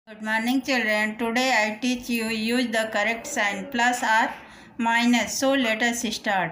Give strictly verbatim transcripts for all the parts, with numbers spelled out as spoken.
Good morning children. Today I teach you use the correct sign plus or minus. So let us start.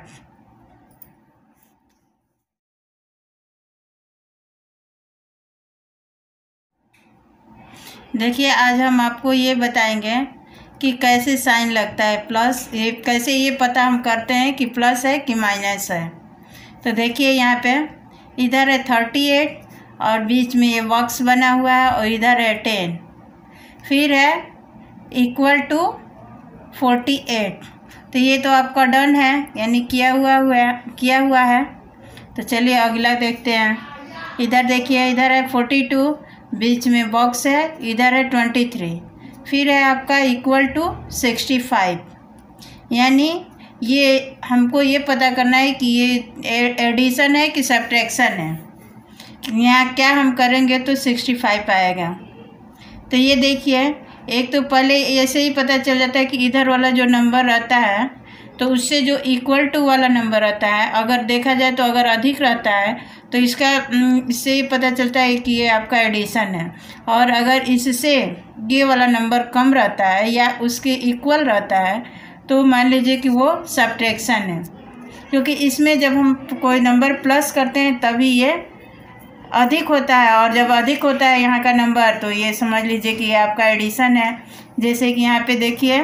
देखिए आज हम आपको ये बताएंगे कि कैसे साइन लगता है प्लस, ये कैसे ये पता हम करते हैं कि प्लस है कि माइनस है। तो देखिए यहाँ पे इधर है थर्टी एट और बीच में ये बॉक्स बना हुआ है और इधर है टेन, फिर है इक्वल टू फोर्टी एट। तो ये तो आपका डन है, यानी किया हुआ हुआ किया हुआ है। तो चलिए अगला देखते हैं। इधर देखिए, इधर है फोर्टी टू, बीच में बॉक्स है, इधर है ट्वेंटी थ्री, फिर है आपका इक्वल टू सिक्सटी फाइव। यानी ये हमको ये पता करना है कि ये एडिशन है कि सब्ट्रैक्शन है। यहाँ क्या हम करेंगे तो सिक्सटी फाइव आएगा। तो ये देखिए, एक तो पहले ऐसे ही पता चल जाता है कि इधर वाला जो नंबर रहता है तो उससे जो इक्वल टू वाला नंबर रहता है, अगर देखा जाए तो अगर अधिक रहता है तो इसका इससे ही पता चलता है कि ये आपका एडिशन है। और अगर इससे ये वाला नंबर कम रहता है या उसके इक्वल रहता है तो मान लीजिए कि वो सब्ट्रैक्शन है, क्योंकि इसमें जब हम कोई नंबर प्लस करते हैं तभी ये अधिक होता है, और जब अधिक होता है यहाँ का नंबर तो ये समझ लीजिए कि ये आपका एडिशन है। जैसे कि यहाँ पे देखिए,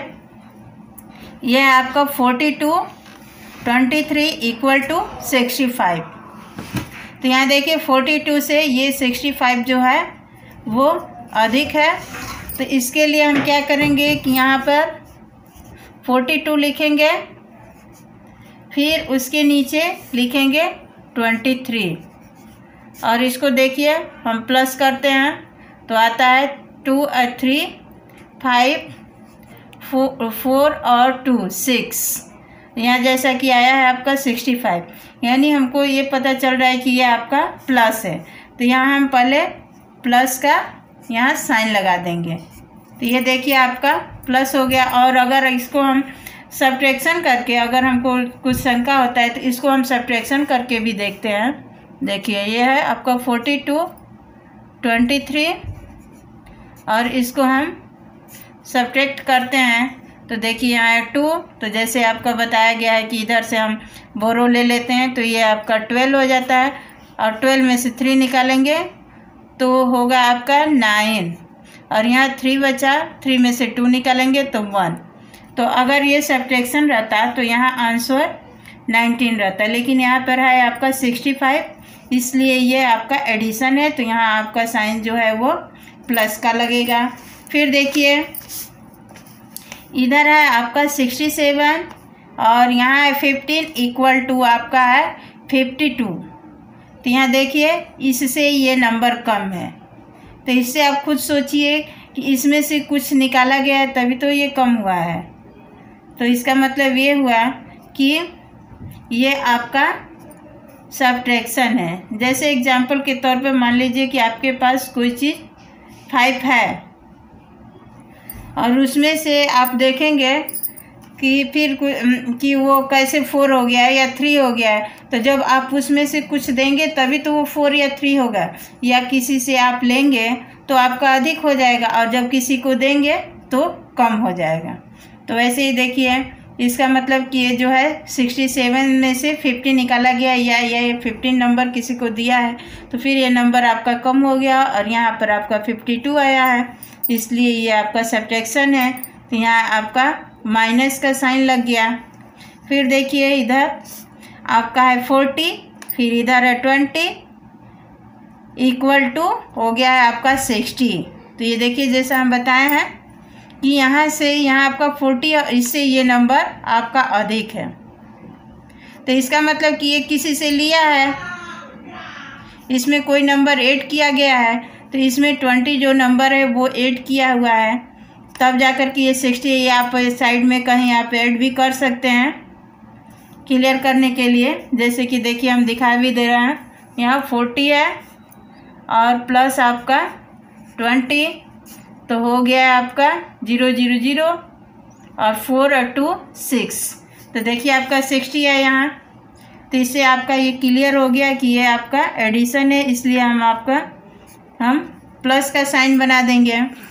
ये है आपका forty two, twenty three equal to sixty five. तो यहाँ देखिए फोर्टी टू से ये सिक्सटी फाइव जो है वो अधिक है। तो इसके लिए हम क्या करेंगे कि यहाँ पर फोर्टी टू लिखेंगे, फिर उसके नीचे लिखेंगे ट्वेंटी थ्री, और इसको देखिए हम प्लस करते हैं तो आता है टू और थ्री फाइव, फोर और टू सिक्स। यहाँ जैसा कि आया है आपका सिक्सटी फाइव, यानी हमको ये पता चल रहा है कि ये आपका प्लस है। तो यहाँ हम पहले प्लस का यहाँ साइन लगा देंगे। तो ये देखिए आपका प्लस हो गया। और अगर इसको हम सब्ट्रैक्शन करके, अगर हमको कुछ शंका होता है तो इसको हम सब्ट्रैक्शन करके भी देखते हैं। देखिए ये है आपका फोर्टी टू, ट्वेंटी थ्री, और इसको हम सब्ट्रैक्ट करते हैं तो देखिए यहाँ है टू। तो जैसे आपका बताया गया है कि इधर से हम बोरो ले लेते हैं तो ये आपका ट्वेल्व हो जाता है, और ट्वेल्व में से थ्री निकालेंगे तो होगा आपका नाइन, और यहाँ थ्री बचा, थ्री में से टू निकालेंगे तो वन। तो अगर ये सब्ट्रैक्शन रहता तो यहाँ आंसर नाइनटीन रहता, लेकिन यहाँ पर है आपका सिक्सटी फाइव, इसलिए ये आपका एडिशन है। तो यहाँ आपका साइन जो है वो प्लस का लगेगा। फिर देखिए इधर है आपका सिक्सटी सेवन और यहाँ है फिफ्टीन इक्वल टू आपका है फिफ्टी टू। तो यहाँ देखिए इससे ये नंबर कम है, तो इससे आप खुद सोचिए कि इसमें से कुछ निकाला गया है तभी तो ये कम हुआ है। तो इसका मतलब ये हुआ कि ये आपका सब्ट्रैक्शन है। जैसे एग्जांपल के तौर पे मान लीजिए कि आपके पास कोई चीज़ फाइव है और उसमें से आप देखेंगे कि फिर कि वो कैसे फोर हो गया है या थ्री हो गया है। तो जब आप उसमें से कुछ देंगे तभी तो वो फोर या थ्री होगा, या किसी से आप लेंगे तो आपका अधिक हो जाएगा, और जब किसी को देंगे तो कम हो जाएगा। तो वैसे ही देखिए, इसका मतलब कि ये जो है सिक्सटी सेवन में से फिफ्टी निकाला गया, या ये फिफ्टीन नंबर किसी को दिया है तो फिर ये नंबर आपका कम हो गया और यहाँ पर आपका फिफ्टी टू आया है, इसलिए ये आपका सब्ट्रैक्शन है। तो यहाँ आपका माइनस का साइन लग गया। फिर देखिए इधर आपका है फोर्टी, फिर इधर है ट्वेंटी इक्वल टू हो गया है आपका सिक्सटी। तो ये देखिए जैसा हम बताए हैं कि यहाँ से यहाँ आपका फोर्टी और इससे ये नंबर आपका अधिक है। तो इसका मतलब कि ये किसी से लिया है, इसमें कोई नंबर ऐड किया गया है, तो इसमें ट्वेंटी जो नंबर है वो ऐड किया हुआ है, तब जाकर के ये सिक्सटी, ये आप साइड में कहीं आप ऐड भी कर सकते हैं क्लियर करने के लिए। जैसे कि देखिए हम दिखा भी दे रहे हैं, यहाँ फोर्टी है और प्लस आपका ट्वेंटी, तो हो गया आपका जीरो जीरो जीरो और फोर और टू सिक्स। तो देखिए आपका सिक्सटी है यहाँ। तो इससे आपका ये क्लियर हो गया कि ये आपका एडिशन है, इसलिए हम आपका हम प्लस का साइन बना देंगे।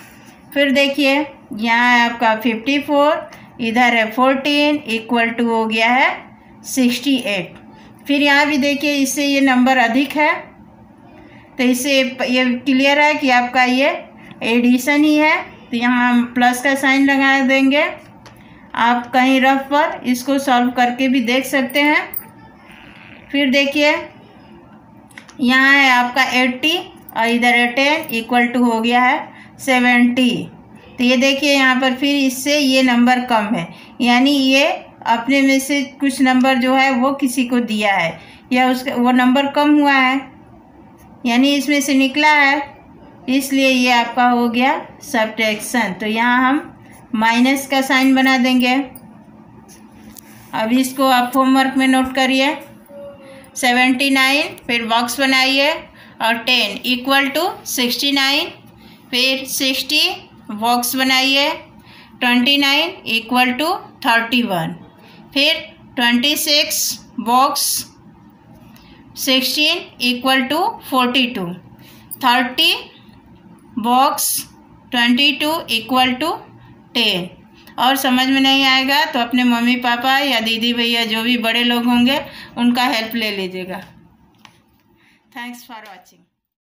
फिर देखिए यहाँ है आपका फिफ्टी फोर, इधर है फोर्टीन, इक्वल टू हो गया है सिक्सटी एट। फिर यहाँ भी देखिए इससे ये नंबर अधिक है, तो इससे ये क्लियर है कि आपका ये एडिशन ही है, तो यहाँ हम प्लस का साइन लगा देंगे। आप कहीं रफ पर इसको सॉल्व करके भी देख सकते हैं। फिर देखिए यहाँ है आपका एट्टी और इधर है टेन, इक्वल टू हो गया है सेवेंटी। तो ये देखिए यहाँ पर फिर इससे ये नंबर कम है, यानी ये अपने में से कुछ नंबर जो है वो किसी को दिया है या उसका वो नंबर कम हुआ है, यानी इसमें से निकला है, इसलिए ये आपका हो गया सब्ट्रैक्शन। तो यहाँ हम माइनस का साइन बना देंगे। अब इसको आप होमवर्क में नोट करिए। सेवेंटी नाइन, फिर बॉक्स बनाइए और ten equal to sixty nine, फिर सिक्सटी बॉक्स बनाइए, twenty nine equal to thirty one, फिर twenty six box, sixteen equal to forty two, thirty box, twenty two equal to ten. और समझ में नहीं आएगा तो अपने मम्मी पापा या दीदी भैया जो भी बड़े लोग होंगे उनका हेल्प ले लीजिएगा। Thanks for watching.